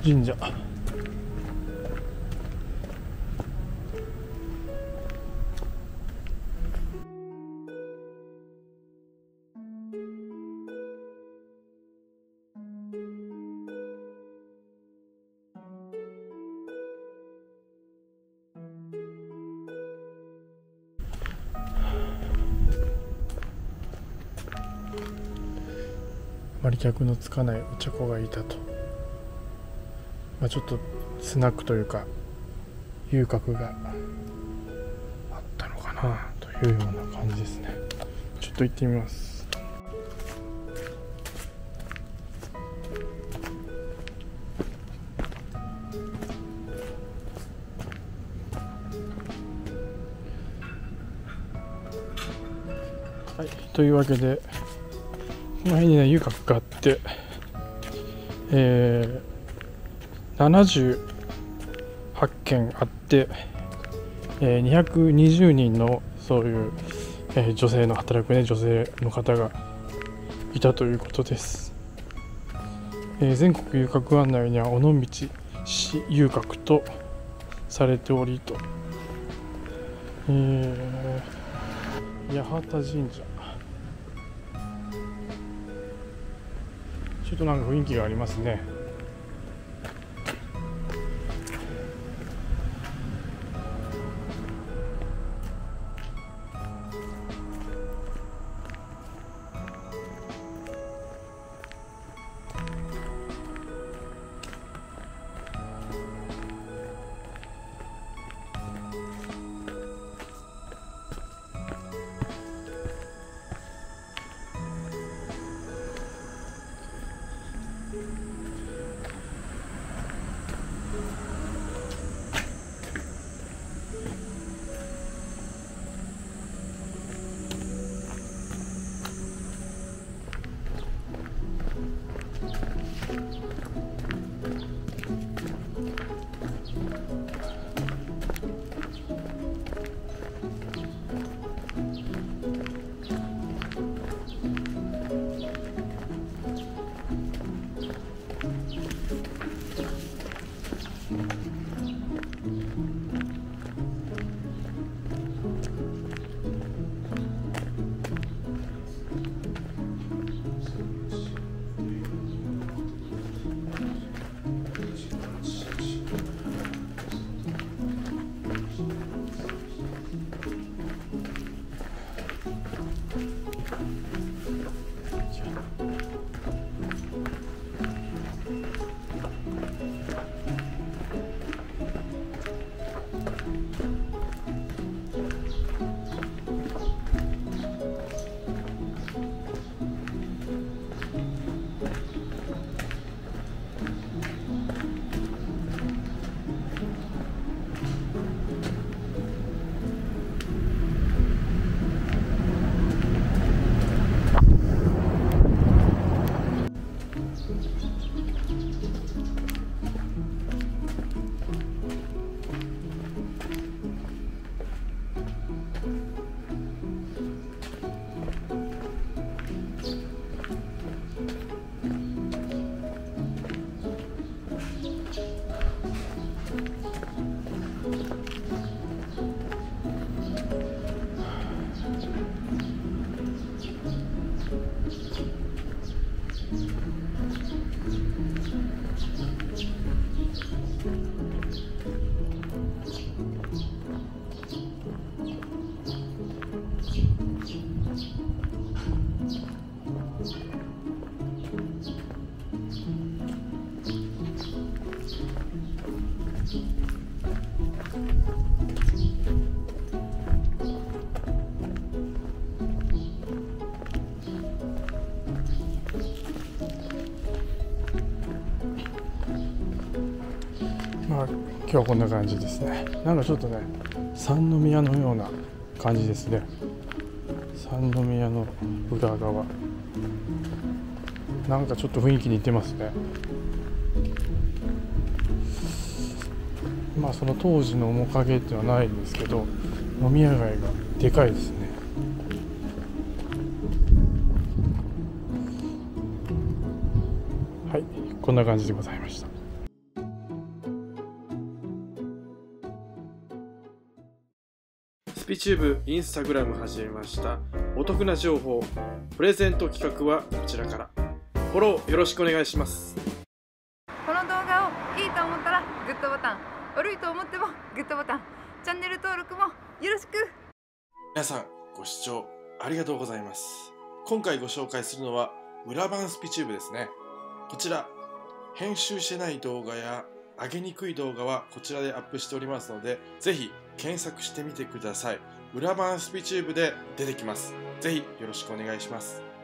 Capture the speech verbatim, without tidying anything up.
神社。あまり客のつかないお茶子がいたと、まあ、ちょっとスナックというか遊郭があったのかなというような感じですね。ちょっと行ってみます。はい、というわけでこの辺にね遊郭があって、えー、ななじゅうはちけんあって、えー、にひゃくにじゅうにんのそういう、えー、女性の働くね女性の方がいたということです。えー、全国遊郭案内には尾道市遊郭とされておりと、えー、八幡神社、ちょっとなんか雰囲気がありますね。まあ今日はこんな感じですね。なんかちょっとね三宮のような感じですね。三宮の裏側、なんかちょっと雰囲気似てますね。まあその当時の面影っていうのはないんですけど、飲み屋街がでかいですね。はい、こんな感じでございました。 スピチューブインスタグラム始めました。お得な情報、プレゼント企画はこちらから。フォローよろしくお願いします。 この動画をいいと思ったらグッドボタン、悪いと思ってもグッドボタン、チャンネル登録もよろしく。 皆さんご視聴ありがとうございます。今回ご紹介するのは裏版スピチューブですね。こちら編集してない動画や上げにくい動画はこちらでアップしておりますので、ぜひ検索してみてください。裏版スピチューブで出てきます。ぜひよろしくお願いします。